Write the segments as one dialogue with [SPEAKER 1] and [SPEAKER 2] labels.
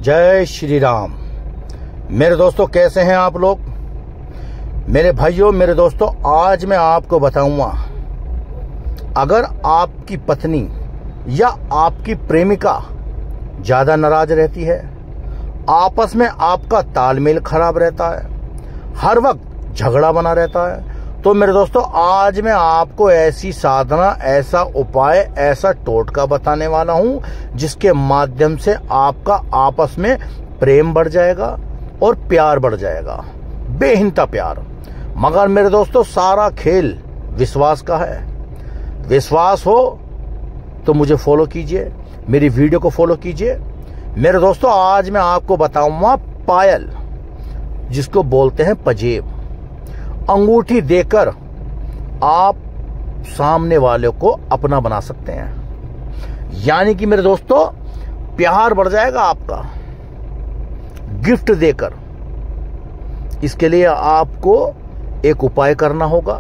[SPEAKER 1] जय श्री राम। मेरे दोस्तों, कैसे हैं आप लोग? मेरे भाइयों, मेरे दोस्तों, आज मैं आपको बताऊंगा, अगर आपकी पत्नी या आपकी प्रेमिका ज्यादा नाराज रहती है, आपस में आपका तालमेल खराब रहता है, हर वक्त झगड़ा बना रहता है, तो मेरे दोस्तों आज मैं आपको ऐसी साधना, ऐसा उपाय, ऐसा टोटका बताने वाला हूं जिसके माध्यम से आपका आपस में प्रेम बढ़ जाएगा और प्यार बढ़ जाएगा, बेहिंता प्यार। मगर मेरे दोस्तों, सारा खेल विश्वास का है। विश्वास हो तो मुझे फॉलो कीजिए, मेरी वीडियो को फॉलो कीजिए। मेरे दोस्तों, आज मैं आपको बताऊंगा पायल, जिसको बोलते हैं पजेब। अंगूठी देकर आप सामने वाले को अपना बना सकते हैं, यानी कि मेरे दोस्तों प्यार बढ़ जाएगा आपका गिफ्ट देकर। इसके लिए आपको एक उपाय करना होगा,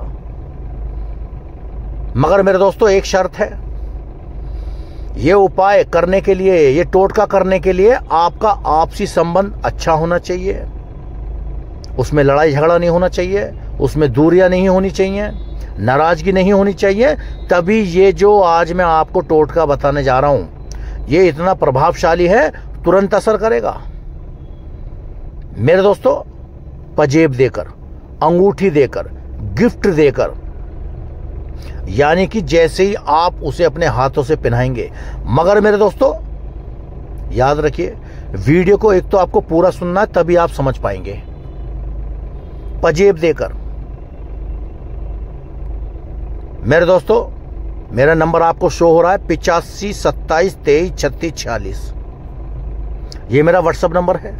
[SPEAKER 1] मगर मेरे दोस्तों एक शर्त है। ये उपाय करने के लिए, ये टोटका करने के लिए आपका आपसी संबंध अच्छा होना चाहिए, उसमें लड़ाई झगड़ा नहीं होना चाहिए, उसमें दूरियां नहीं होनी चाहिए, नाराजगी नहीं होनी चाहिए। तभी ये जो आज मैं आपको टोटका बताने जा रहा हूं, ये इतना प्रभावशाली है, तुरंत असर करेगा। मेरे दोस्तों, पजेब देकर, अंगूठी देकर, गिफ्ट देकर, यानी कि जैसे ही आप उसे अपने हाथों से पहनाएंगे। मगर मेरे दोस्तों याद रखिए, वीडियो को एक तो आपको पूरा सुनना है, तभी आप समझ पाएंगे। पजेब देकर, मेरे दोस्तों मेरा नंबर आपको शो हो रहा है 85 27 23 36 46। ये मेरा व्हाट्सएप नंबर है।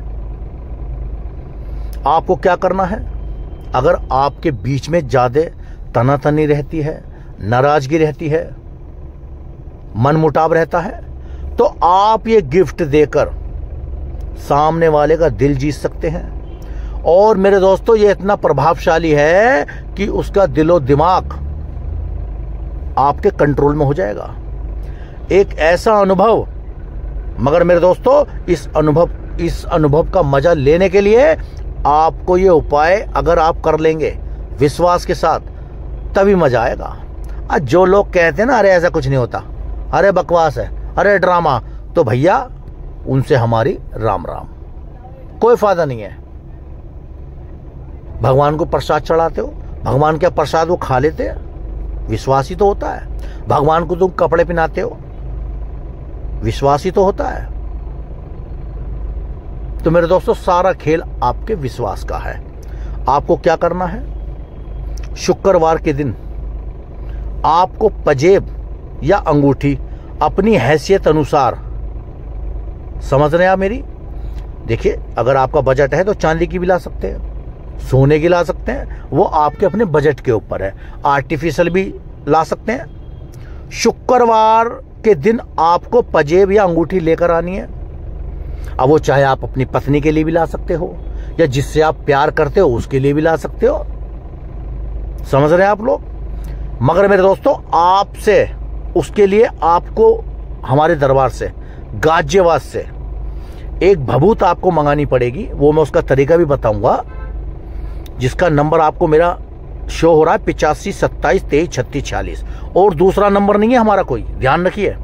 [SPEAKER 1] आपको क्या करना है, अगर आपके बीच में ज्यादा तनातनी रहती है, नाराजगी रहती है, मनमुटाव रहता है, तो आप ये गिफ्ट देकर सामने वाले का दिल जीत सकते हैं। और मेरे दोस्तों ये इतना प्रभावशाली है कि उसका दिलो दिमाग आपके कंट्रोल में हो जाएगा। एक ऐसा अनुभव, मगर मेरे दोस्तों इस अनुभव का मजा लेने के लिए आपको ये उपाय अगर आप कर लेंगे विश्वास के साथ, तभी मजा आएगा। आज जो लोग कहते हैं ना, अरे ऐसा कुछ नहीं होता, अरे बकवास है, अरे ड्रामा, तो भैया उनसे हमारी राम राम, कोई फायदा नहीं है। भगवान को प्रसाद चढ़ाते हो, भगवान का प्रसाद वो खा लेते हैं, विश्वास ही तो होता है। भगवान को तुम कपड़े पहनाते हो, विश्वास ही तो होता है। तो मेरे दोस्तों सारा खेल आपके विश्वास का है। आपको क्या करना है, शुक्रवार के दिन आपको पजेब या अंगूठी अपनी हैसियत अनुसार, समझ रहे हैं आप मेरी? देखिए, अगर आपका बजट है तो चांदी की भी ला सकते हैं, सोने की ला सकते हैं, वो आपके अपने बजट के ऊपर है। आर्टिफिशियल भी ला सकते हैं। शुक्रवार के दिन आपको पजेब या अंगूठी लेकर आनी है। अब वो चाहे आप अपनी पत्नी के लिए भी ला सकते हो, या जिससे आप प्यार करते हो उसके लिए भी ला सकते हो। समझ रहे हैं आप लोग? मगर मेरे दोस्तों आपसे, उसके लिए आपको हमारे दरबार से, गाजियाबाद से एक भभूत आपको मंगानी पड़ेगी। वो मैं उसका तरीका भी बताऊंगा, जिसका नंबर आपको मेरा शो हो रहा है 85 27 23 36 46। और दूसरा नंबर नहीं है हमारा कोई, ध्यान रखिए,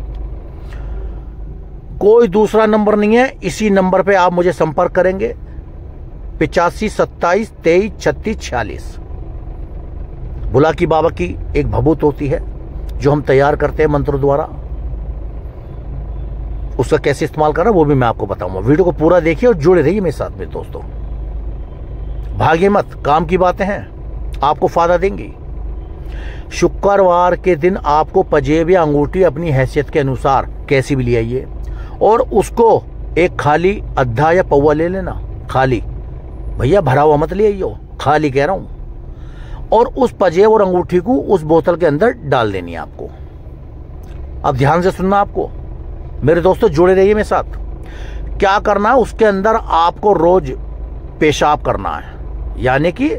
[SPEAKER 1] कोई दूसरा नंबर नहीं है। इसी नंबर पे आप मुझे संपर्क करेंगे, 85 27 23 36 46। बुलाकी बाबा की एक भभूत होती है जो हम तैयार करते हैं मंत्र द्वारा। उसका कैसे इस्तेमाल करना वो भी मैं आपको बताऊंगा। वीडियो को पूरा देखिए और जुड़े रहिए मेरे साथ में दोस्तों। भागिए मत, काम की बातें हैं, आपको फायदा देंगी। शुक्रवार के दिन आपको पजेब या अंगूठी अपनी हैसियत के अनुसार कैसी भी ले आइए, और उसको एक खाली अद्धा या पौवा ले लेना। खाली भैया, भरा हुआ मत ले आइयो, खाली कह रहा हूं। और उस पजेब और अंगूठी को उस बोतल के अंदर डाल देनी है आपको। अब ध्यान से सुनना आपको मेरे दोस्तों, जुड़े रहिए मेरे साथ। क्या करना है, उसके अंदर आपको रोज पेशाब करना है, यानी कि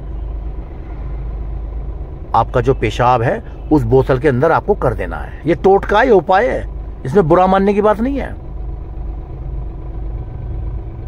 [SPEAKER 1] आपका जो पेशाब है उस बोतल के अंदर आपको कर देना है। ये टोटका, ये उपाय है, इसमें बुरा मानने की बात नहीं है।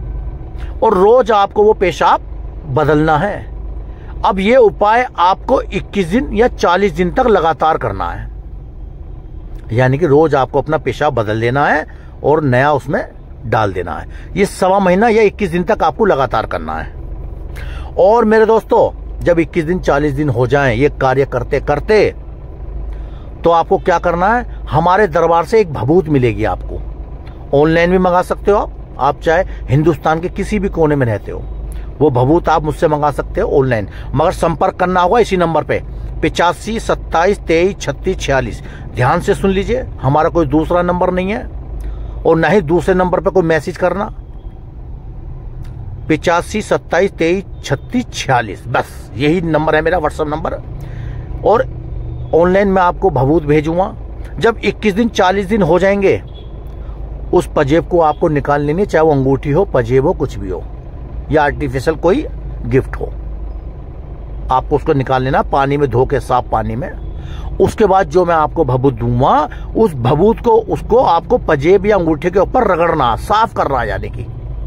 [SPEAKER 1] और रोज आपको वो पेशाब बदलना है। अब ये उपाय आपको 21 दिन या 40 दिन तक लगातार करना है, यानी कि रोज आपको अपना पेशाब बदल देना है और नया उसमें डाल देना है। ये 1.25 महीना या 21 दिन तक आपको लगातार करना है। और मेरे दोस्तों, जब 21 दिन 40 दिन हो जाएं ये कार्य करते करते, तो आपको क्या करना है, हमारे दरबार से एक भभूत मिलेगी आपको। ऑनलाइन भी मंगा सकते हो आप चाहे हिंदुस्तान के किसी भी कोने में रहते हो, वो भभूत आप मुझसे मंगा सकते हो ऑनलाइन। मगर संपर्क करना होगा इसी नंबर पे 85 27 23 36 46। ध्यान से सुन लीजिए, हमारा कोई दूसरा नंबर नहीं है और ना ही दूसरे नंबर पे कोई मैसेज करना। 85 27 23 36 46, बस यही नंबर है मेरा व्हाट्सएप नंबर। और ऑनलाइन मैं आपको भभूत भेजूंगा। जब 21 दिन 40 दिन हो जाएंगे, उस पजेब को आपको निकाल लेनी, चाहे वो अंगूठी हो, पजेब हो, कुछ भी हो, या आर्टिफिशियल कोई गिफ्ट हो, आपको उसको निकाल लेना पानी में धो के, साफ पानी में। उसके बाद जो मैं आपको भभूत दूंगा, उस भभूत को उसको आपको पजेब या अंगूठी के ऊपर रगड़ना, साफ करना, यानी कि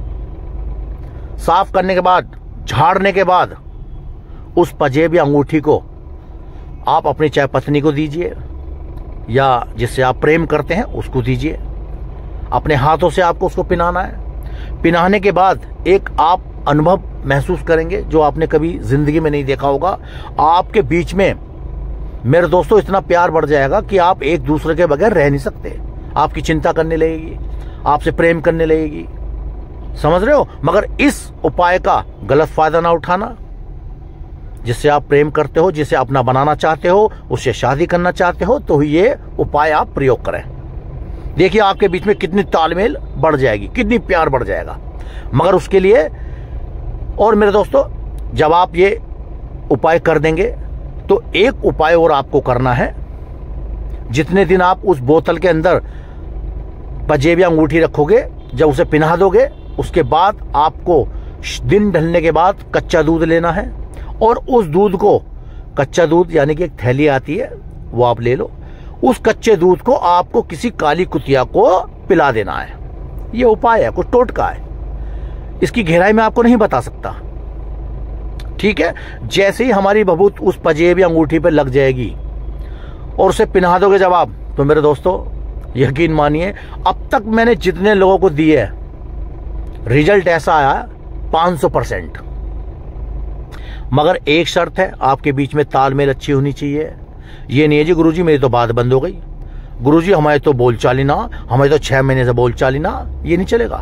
[SPEAKER 1] साफ करने के बाद, झाड़ने के बाद उस पजेब या अंगूठी को आप अपनी चाहे पत्नी को दीजिए या जिससे आप प्रेम करते हैं उसको दीजिए। अपने हाथों से आपको उसको पिनाना है। पिनाने के बाद एक आप अनुभव महसूस करेंगे जो आपने कभी जिंदगी में नहीं देखा होगा। आपके बीच में मेरे दोस्तों इतना प्यार बढ़ जाएगा कि आप एक दूसरे के बगैर रह नहीं सकते। आपकी चिंता करने लगेगी, आपसे प्रेम करने लगेगी, समझ रहे हो। मगर इस उपाय का गलत फायदा ना उठाना। जिससे आप प्रेम करते हो, जिसे अपना बनाना चाहते हो, उससे शादी करना चाहते हो, तो ये उपाय आप प्रयोग करें। देखिए आपके बीच में कितनी तालमेल बढ़ जाएगी, कितनी प्यार बढ़ जाएगा। मगर उसके लिए, और मेरे दोस्तों, जब आप ये उपाय कर देंगे तो एक उपाय और आपको करना है। जितने दिन आप उस बोतल के अंदर पजेब या अंगूठी रखोगे, जब उसे पिन्हा दोगे, उसके बाद आपको दिन ढलने के बाद कच्चा दूध लेना है और उस दूध को, कच्चा दूध यानी कि एक थैली आती है, वो आप ले लो। उस कच्चे दूध को आपको किसी काली कुतिया को पिला देना है। ये उपाय है, कुछ टोटका है, इसकी गहराई में आपको नहीं बता सकता, ठीक है। जैसे ही हमारी भभूत उस पजेब या अंगूठी पे लग जाएगी और उसे पिन्हा दोगे जब आप, तो मेरे दोस्तों यकीन मानिए, अब तक मैंने जितने लोगों को दिए रिजल्ट ऐसा आया 500%। मगर एक शर्त है, आपके बीच में तालमेल अच्छी होनी चाहिए। ये नहीं है जी गुरुजी मेरी तो बात बंद हो गई, गुरुजी हमारे तो बोलचाली ना, हमें तो 6 महीने से बोलचाली ना, ये नहीं चलेगा।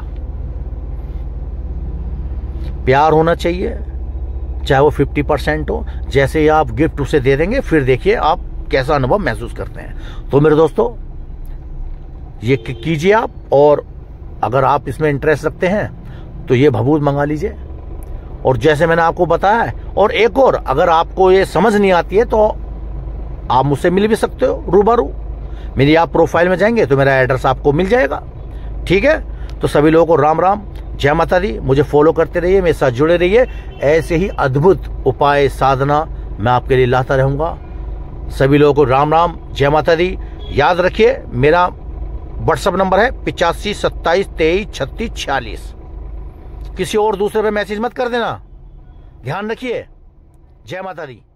[SPEAKER 1] प्यार होना चाहिए, चाहे वो 50% हो। जैसे ही आप गिफ्ट उसे दे देंगे, फिर देखिए आप कैसा अनुभव महसूस करते हैं। तो मेरे दोस्तों ये कीजिए आप, और अगर आप इसमें इंटरेस्ट रखते हैं तो ये भभूत मंगा लीजिए। और जैसे मैंने आपको बताया है, और एक और, अगर आपको ये समझ नहीं आती है तो आप मुझसे मिल भी सकते हो रूबरू। मेरी आप प्रोफाइल में जाएंगे तो मेरा एड्रेस आपको मिल जाएगा, ठीक है। तो सभी लोगों को राम राम, जय माता दी। मुझे फॉलो करते रहिए, मेरे साथ जुड़े रहिए। ऐसे ही अद्भुत उपाय साधना मैं आपके लिए लाता रहूंगा। सभी लोगों को राम राम, जय माता दी। याद रखिए मेरा व्हाट्सएप नंबर है 85 27 23 36 46। किसी और दूसरे पे मैसेज मत कर देना, ध्यान रखिए। जय माता दी।